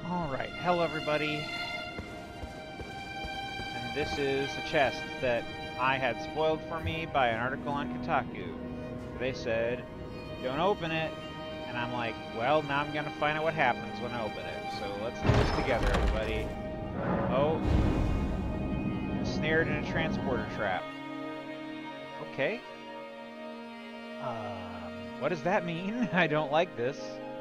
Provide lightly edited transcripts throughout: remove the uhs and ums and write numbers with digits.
Alright, hello everybody. And this is a chest that I had spoiled for me by an article on Kotaku. They said, don't open it. And I'm like, well, now I'm gonna find out what happens when I open it. So let's do this together, everybody. Oh. Snared in a transporter trap. Okay. What does that mean? I don't like this.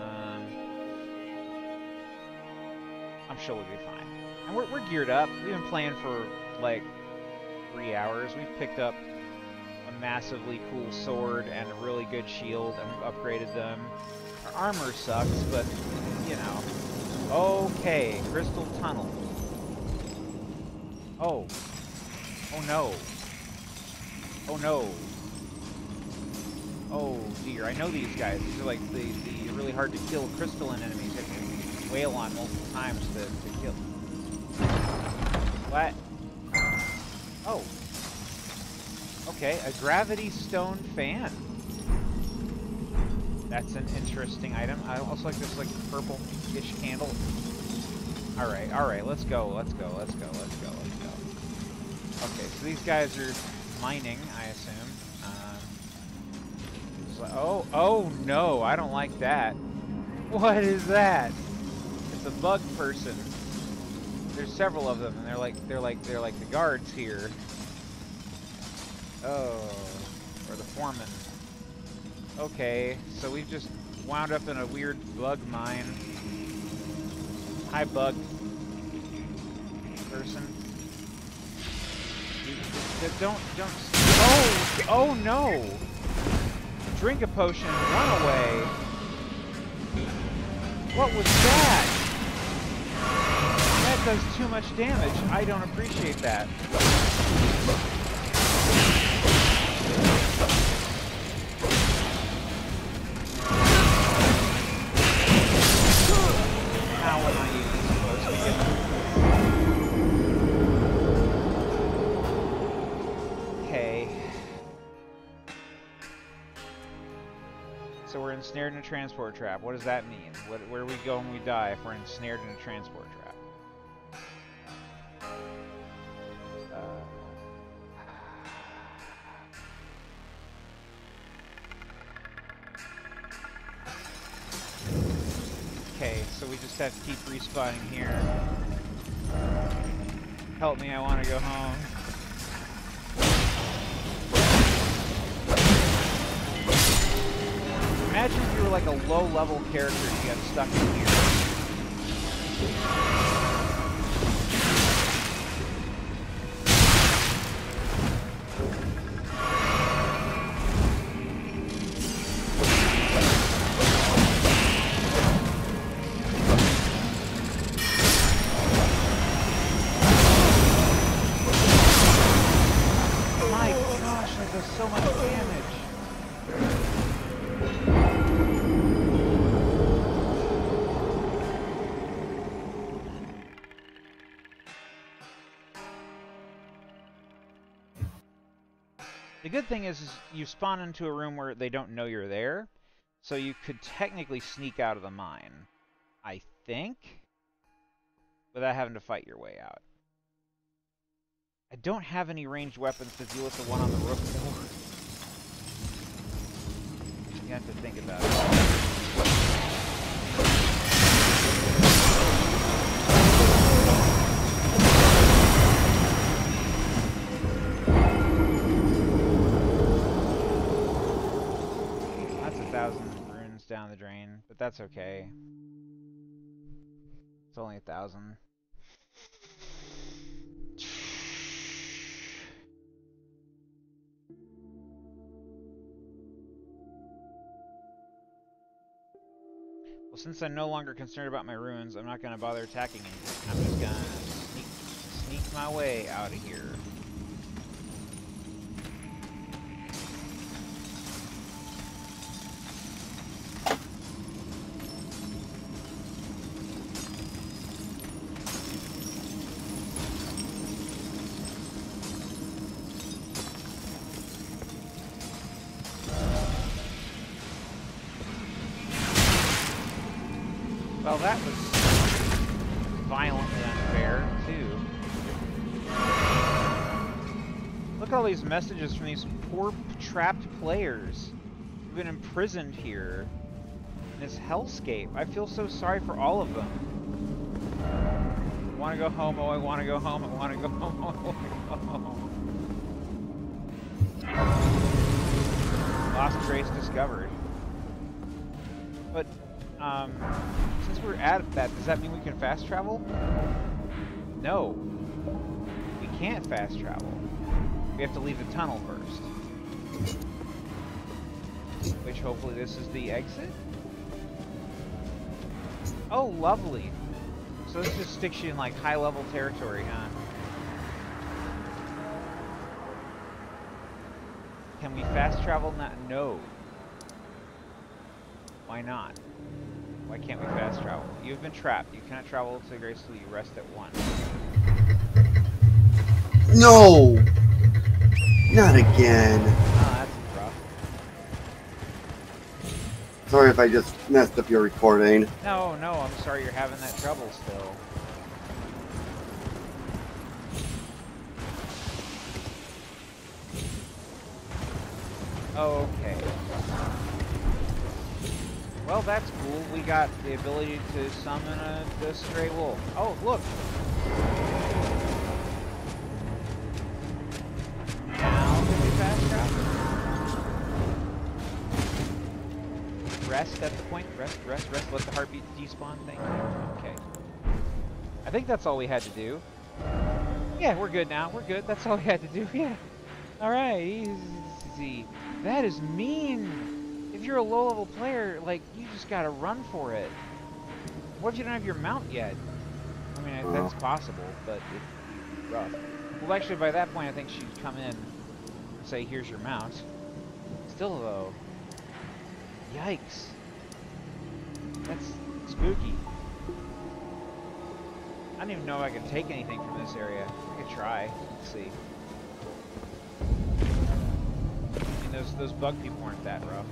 I'm sure we'll be fine. And we're geared up. We've been playing for like 3 hours. We've picked up a massively cool sword and a really good shield, and we've upgraded them. Our armor sucks, but you know. Okay, crystal tunnel. Oh. Oh no. Oh no. Oh dear, I know these guys. These are like the really hard to kill crystalline enemies that can wail on multiple times to kill. What? Oh. Okay, a gravity stone fan. That's an interesting item. I also like this like purple-ish candle. Alright, let's go. Okay, so these guys are mining, I assume. Oh no, I don't like that. What is that? It's a bug person. There's several of them, and they're like the guards here. Oh, or the foreman. Okay, so we've just wound up in a weird bug mine. Hi, bug person. Don't. Oh no! Drink a potion, run away. What was that? That does too much damage. I don't appreciate that. How am I even supposed to get through? Okay. So we're ensnared in a transport trap. What does that mean? Where do we go when we die if we're ensnared in a transport trap? Okay, so we just have to keep respawning here. Help me, I want to go home. Imagine if you were like a low-level character and you got stuck in here. My gosh, that does so much damage. The good thing is you spawn into a room where they don't know you're there, so you could technically sneak out of the mine, I think, without having to fight your way out. I don't have any ranged weapons to deal with the one on the roof. You have to think about it. Down the drain, but that's okay. It's only 1,000. Well, since I'm no longer concerned about my runes, I'm not going to bother attacking anything. I'm just going to sneak my way out of here. Well, that was violently unfair, too. Look at all these messages from these poor, trapped players who've been imprisoned here in this hellscape. I feel so sorry for all of them. I want to go home, oh, I want to go home, I want to go home, oh, I want to go home. Lost trace discovered. But, since we're at that, does that mean we can fast travel? No. We can't fast travel. We have to leave the tunnel first. Which hopefully this is the exit? Oh, lovely. So this just sticks you in like high level territory, huh? Can we fast travel now? No. Why not? Why can't we fast travel? You've been trapped. You cannot travel to Grace till you rest at 1. No! Not again. Oh, that's rough. Sorry if I just messed up your recording. No, I'm sorry you're having that trouble still. Okay. Well, that's cool. We got the ability to summon the stray wolf. Oh, look! Now can we fast travel? Rest at the point. Rest. Let the heartbeat despawn. Thank you. Okay. I think that's all we had to do. Yeah, we're good now. We're good. That's all we had to do. Yeah. Alright, easy. That is mean! If you're a low-level player, like, you just gotta run for it. What if you don't have your mount yet? I mean, that's possible, but it's rough. Well, actually, by that point, I think she'd come in and say, here's your mount. Still, though. Yikes. That's spooky. I don't even know if I can take anything from this area. I could try. Let's see. I mean, those bug people weren't that rough.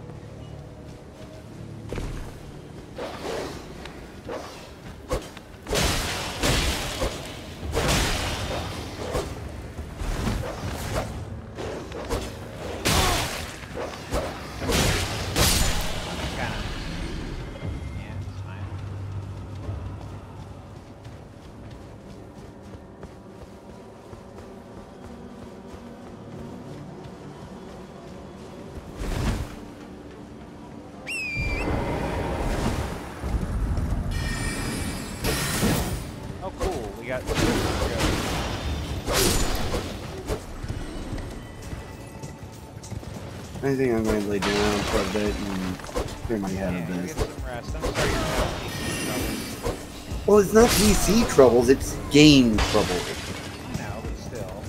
I think I'm going to lay down for a bit and clear my head a bit. Get some rest. I'm sorry you're having PC troubles. Well, it's not PC troubles, it's game trouble. I know, but still.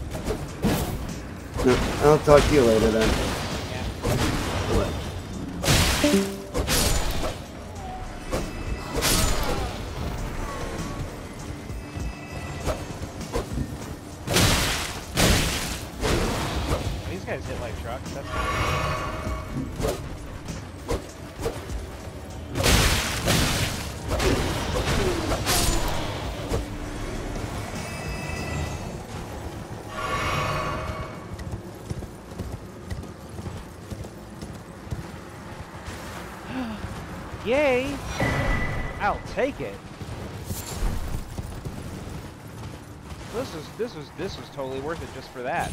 No, I'll talk to you later then. Yeah. These guys hit like trucks. That's nice. Yay! I'll take it. This was totally worth it just for that.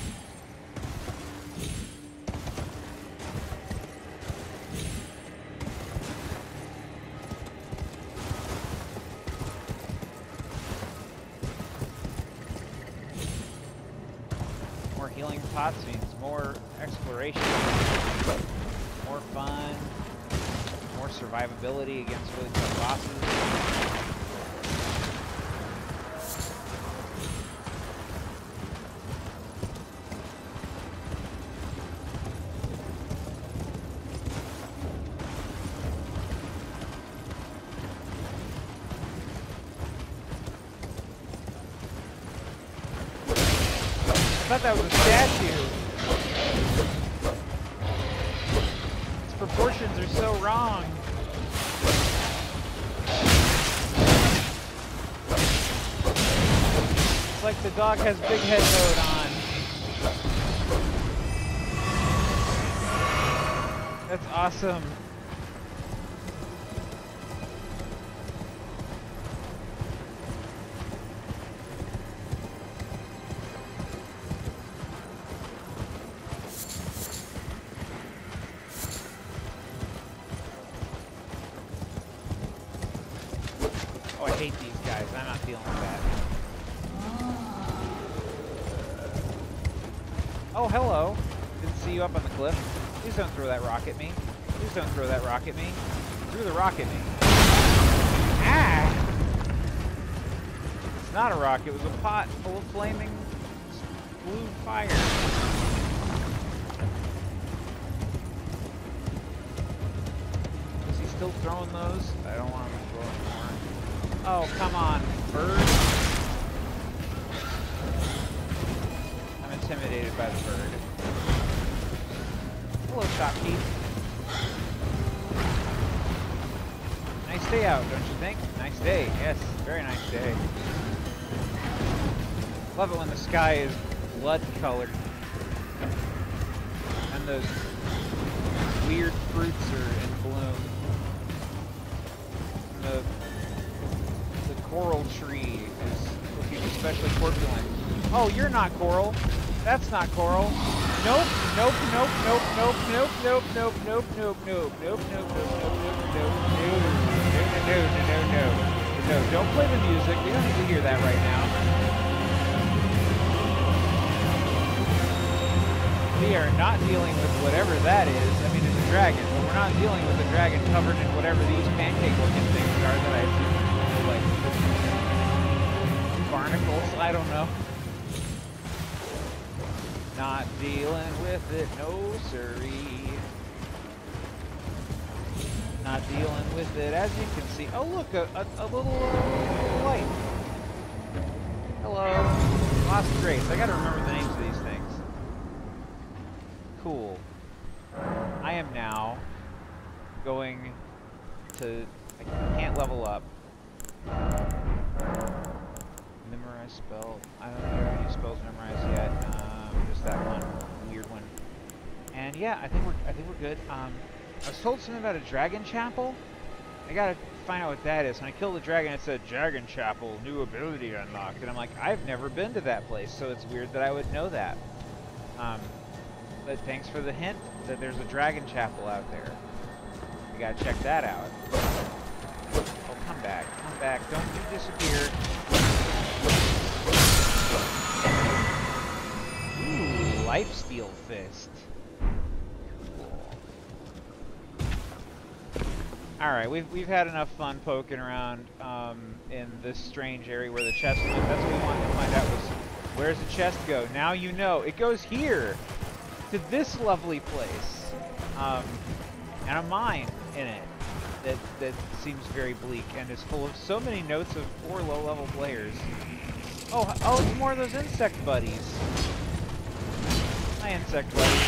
More healing pots means more exploration, more fun. More survivability against really tough bosses. I thought that was a statue. Its proportions are so wrong. like the dog has big head mode on. That's awesome. Oh, I hate these guys. I'm not feeling that. Oh, hello. Didn't see you up on the cliff. Please don't throw that rock at me. Please don't throw that rock at me. You threw the rock at me. Ah! It's not a rock. It was a pot full of flaming blue fire. Is he still throwing those? I don't want him to throw more. Oh, come on, bird. I'm intimidated by the bird. Hello, Shopkeep. Nice day out, don't you think? Nice day, yes, very nice day. Love it when the sky is blood-colored. And those weird fruits are in bloom. And the coral tree is looking especially corpulent. Oh, you're not coral. That's not coral. Nope, nope, nope, nope, nope, nope, nope, nope, nope, nope, nope, nope, nope, nope, nope, nope, no, don't play the music. We don't need to hear that right now. We are not dealing with whatever that is. I mean, it's a dragon, but we're not dealing with a dragon covered in whatever these pancake-looking things are that I assume are like barnacles. I don't know. Not dealing with it, no siree. Not dealing with it, as you can see. Oh look, a little light. Hello. Lost Grace. I gotta remember the names of these things. Cool. I am now going to... I can't level up. Memorize spell. I don't know any spells memorized yet. Just that one weird one. And yeah, I think we're good. I was told something about a dragon chapel. I gotta find out what that is. When I killed the dragon, it said Dragon Chapel, new ability unlocked, and I'm like, I've never been to that place, so it's weird that I would know that. But thanks for the hint that there's a dragon chapel out there. We gotta check that out. Oh, come back, don't you disappear. Ooh, Lifesteal Fist. Alright, we've had enough fun poking around in this strange area where the chest went. That's what we wanted to find out was, where's the chest go? Now you know. It goes here! To this lovely place. And a mine in it that seems very bleak and is full of so many notes of 4 low-level players. Oh, it's more of those insect buddies. Hi, insect buddies.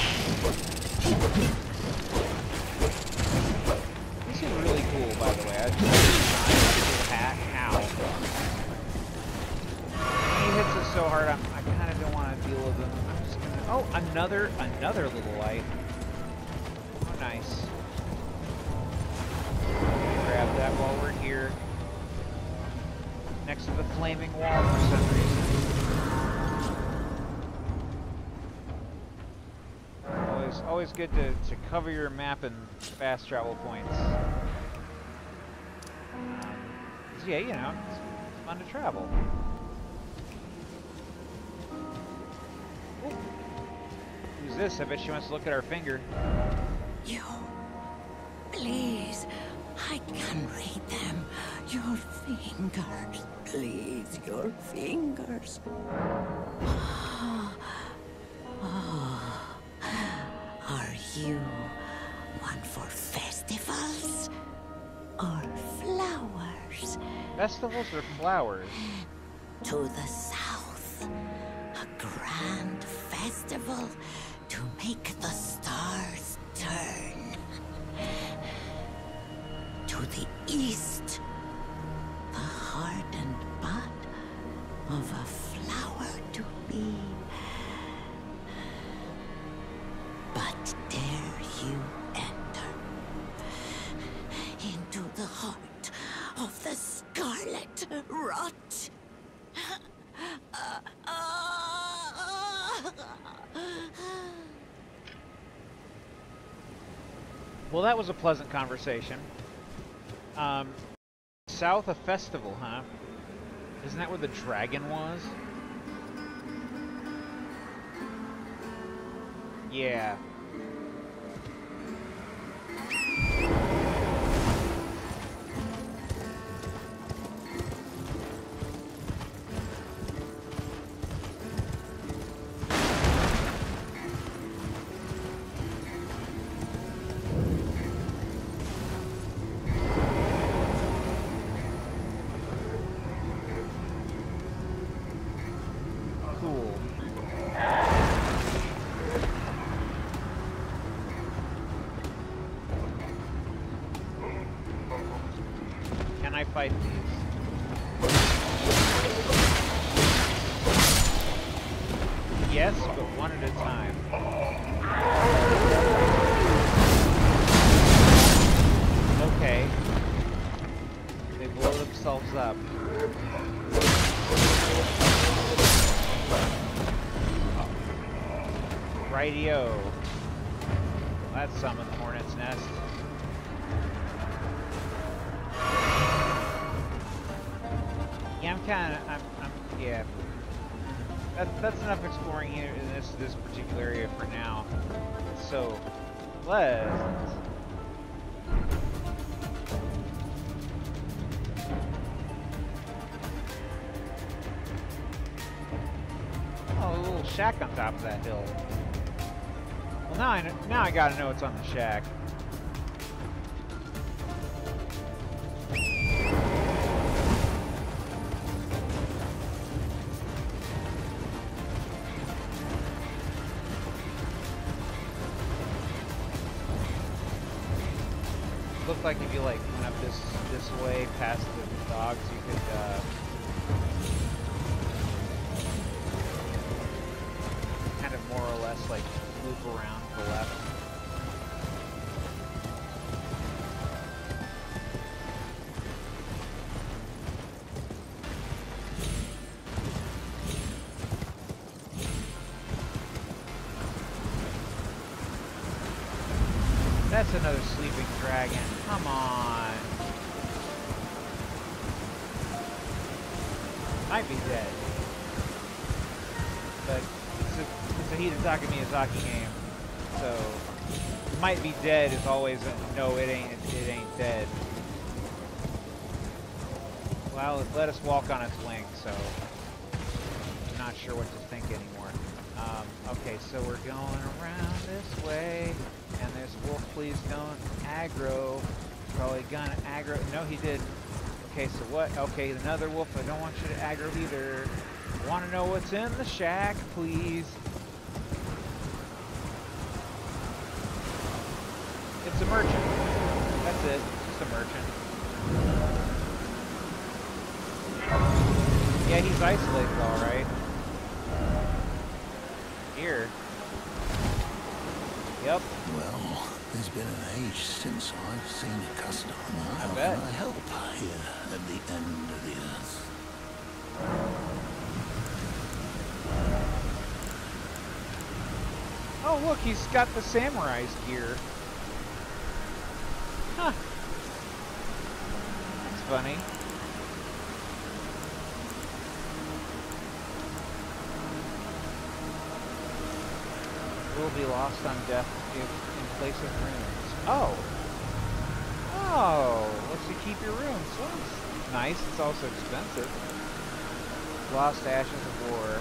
This is really cool, by the way. I just hat. Ow. He hits us so hard, I kind of don't want to deal with him. I'm just gonna... Oh, another little light. Oh, nice. Grab that while we're here. Next to the flaming wall for some reason. Always good to cover your map in fast travel points. Yeah, you know, it's fun to travel. Ooh. Who's this? I bet she wants to look at our finger. You, please, I can read them. Your fingers, please, your fingers. Are you one for festivals or flowers? Festivals or flowers? To the south, a grand festival to make the stars turn. To the east, the heart and bud of a flower. be. But dare you enter into the heart of the Scarlet Rot? Well, that was a pleasant conversation. South of Festival, huh? Isn't that where the dragon was? Yeah. Cool. Can I fight these? Yes, but one at a time. Okay. They blow themselves up. Rightio. That's summoned the hornet's nest. Yeah, yeah. That's enough exploring here in this particular area for now. So, let's. Oh, a little shack on top of that hill. Well, now I gotta know what's on the shack. Looked like if you like went up this way past the dogs, you could kind of more or less like loop around to the left. That's another sleeping dragon. Come on. Might be dead. But it's a Hidetaka Miyazaki game. So might be dead is always a no, it ain't dead. Well, it let us walk on its wing, so I'm not sure what to think anymore. Okay, so we're going around this way. And this wolf, please don't aggro. Probably gonna aggro. No, he did. Okay, so what? Okay, another wolf. I don't want you to aggro either. Want to know what's in the shack, please? It's a merchant. That's it. Just a merchant. Yeah, he's isolated, all right. Here. Yep. Well, there's been an age since I've seen a customer. I How bet. can I help here at the end of the earth? Oh, look, he's got the samurai's gear. Huh. That's funny. Will be lost on death if in place of runes. Oh! Oh! Lets you keep your runes. Well, it's nice. It's also expensive. Lost Ashes of War.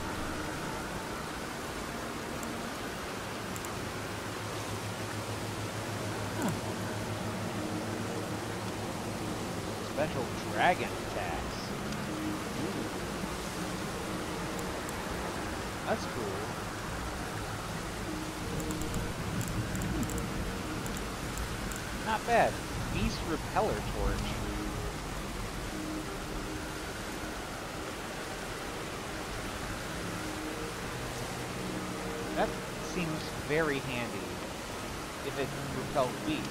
Huh. Special dragon attacks. Ooh. That's cool. Not bad. Beast Repeller Torch. That seems very handy if it repels bees.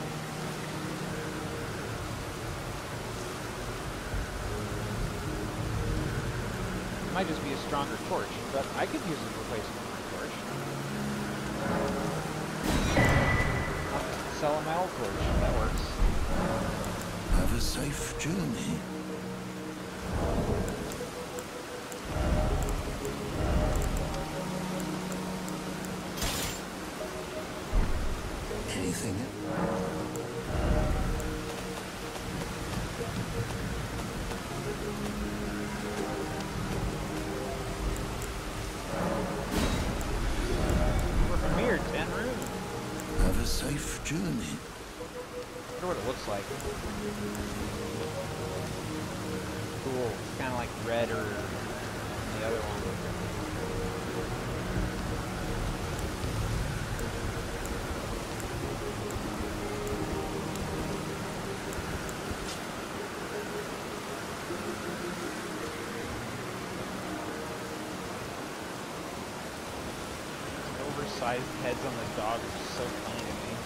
It might just be a stronger torch, but I could use a replacement for my torch. I'll just sell a metal torch. That works. Have a safe journey. Anything? We're from here, 10 rooms. Have a safe journey. I wonder what it looks like. Cool. It's kind of like redder than the other one. Oversized heads on the dog are so funny to me.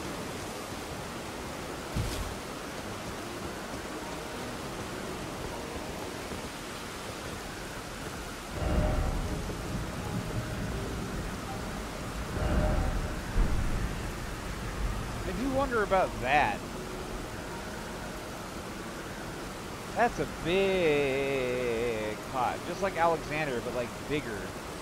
I do wonder about that. That's a big pot, just like Alexander, but like bigger.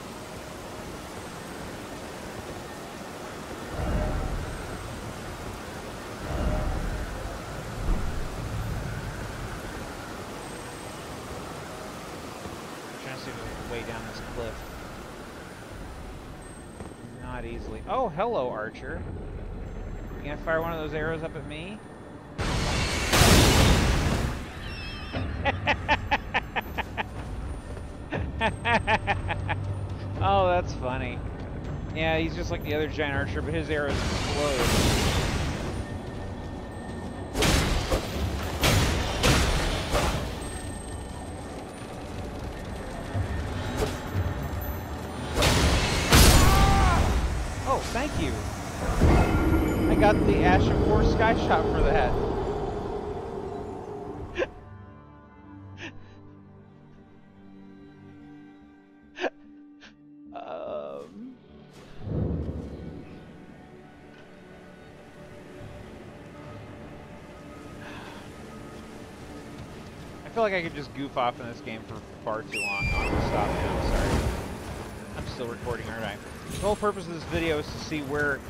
Way down this cliff. Not easily. Oh, hello, Archer. You gonna fire one of those arrows up at me? Oh, that's funny. Yeah, he's just like the other giant archer, but his arrows explode. Thank you. I got the Ash of War Sky Shot for that. I feel like I could just goof off in this game for far too long. I'll have to stop now, sorry. I'm still recording, aren't I? The whole purpose of this video is to see where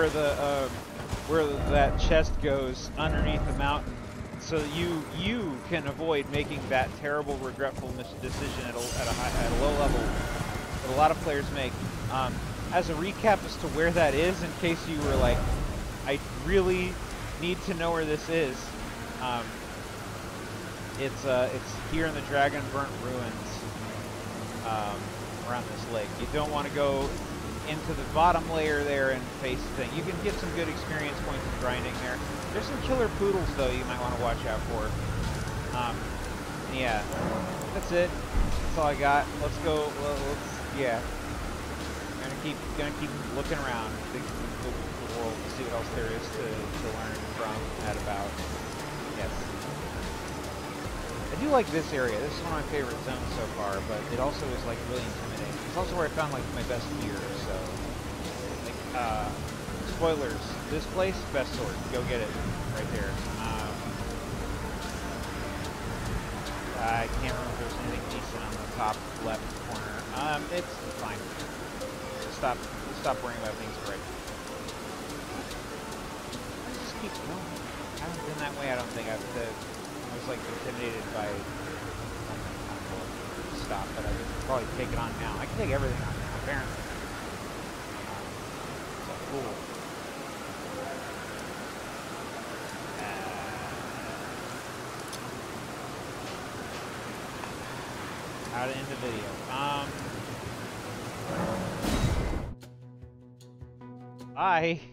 that chest goes underneath the mountain, so that you can avoid making that terrible, regretful decision at a low level that a lot of players make. As a recap as to where that is, in case you were like, I really need to know where this is. It's here in the Dragonburnt Ruins, around this lake. You don't want to go into the bottom layer there and face the thing. You can get some good experience points in grinding there. There's some killer poodles though you might want to watch out for. Yeah, that's it. That's all I got. Let's go. Yeah. Gonna keep looking around the world to see what else there is to learn from and about. Yes. I do like this area. This is one of my favorite zones so far, but it also is like really intimidating. It's also where I found like my best gear, so like spoilers. This place, best sword. Go get it. Right there. I can't remember if there's anything decent on the top left corner. It's fine. Stop worrying about things right. Just keep going. I haven't been that way, I don't think. I was like intimidated by stop, but I would probably take it on now. I can take everything on now, apparently. So cool. How to end the video. Bye.